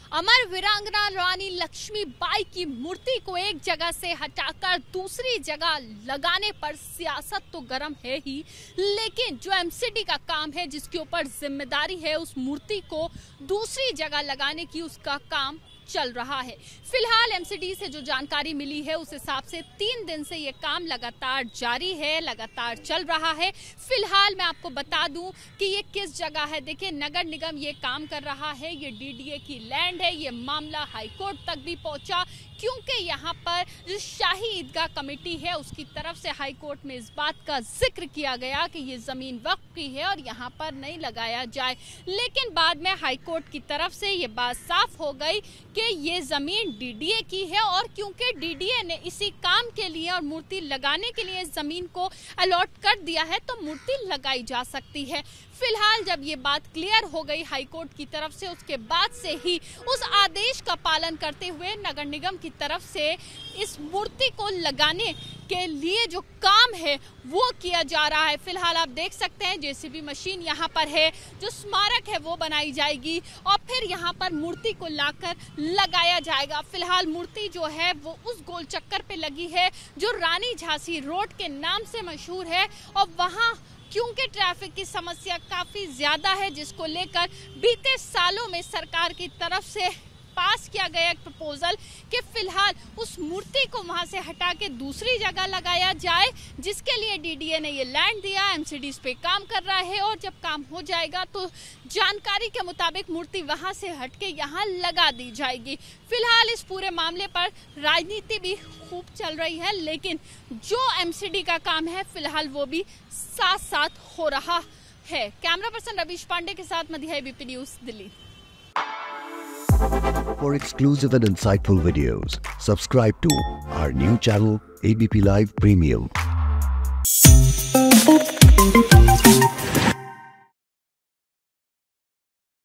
अमर वीरांगना रानी लक्ष्मीबाई की मूर्ति को एक जगह से हटाकर दूसरी जगह लगाने पर सियासत तो गर्म है ही, लेकिन जो एमसीडी का काम है, जिसके ऊपर जिम्मेदारी है उस मूर्ति को दूसरी जगह लगाने की, उसका काम चल रहा है। फिलहाल एमसीडी से जो जानकारी मिली है उस हिसाब से 3 दिन से ये काम लगातार जारी है, लगातार चल रहा है। फिलहाल मैं आपको बता दूं कि ये किस जगह है। देखिए, नगर निगम ये काम कर रहा है, ये डीडीए की लैंड है। ये मामला हाईकोर्ट तक भी पहुंचा, क्योंकि यहाँ पर जो शाही ईदगाह कमेटी है उसकी तरफ से हाईकोर्ट में इस बात का जिक्र किया गया कि ये जमीन वक्फ की है और यहाँ पर नहीं लगाया जाए। लेकिन बाद में हाईकोर्ट की तरफ से ये बात साफ हो गई कि ये जमीन डीडीए की है, और क्योंकि डीडीए ने इसी काम के लिए और मूर्ति लगाने के लिए इस जमीन को अलॉट कर दिया है, तो मूर्ति लगाई जा सकती है। फिलहाल जब ये बात क्लियर हो गई हाईकोर्ट की तरफ से, उसके बाद से ही उस आदेश का पालन करते हुए नगर निगम की तरफ से इस मूर्ति को लगाने के लिए जो काम है वो किया जा रहा है। फिलहाल आप देख सकते हैं जेसीबी मशीन यहाँ पर है, जो स्मारक है वो बनाई जाएगी और फिर यहाँ पर मूर्ति को लाकर लगाया जाएगा। फिलहाल मूर्ति जो है वो उस गोल चक्कर पे लगी है जो रानी झांसी रोड के नाम से मशहूर है, और वहाँ क्योंकि ट्रैफिक की समस्या काफी ज्यादा है, जिसको लेकर बीते सालों में सरकार की तरफ से पास किया गया एक प्रपोजल कि फिलहाल उस मूर्ति को वहां से हटा के दूसरी जगह लगाया जाए, जिसके लिए डीडीए ने ये लैंड दिया। एमसीडी इस पे काम कर रहा है और जब काम हो जाएगा तो जानकारी के मुताबिक मूर्ति वहां से हटके यहाँ लगा दी जाएगी। फिलहाल इस पूरे मामले पर राजनीति भी खूब चल रही है, लेकिन जो एमसीडी का काम है फिलहाल वो भी साथ साथ हो रहा है। कैमरा पर्सन रवीश पांडे के साथ मधिया, ABP news, Delhi. For exclusive and insightful videos, subscribe to our new channel ABP Live Premium.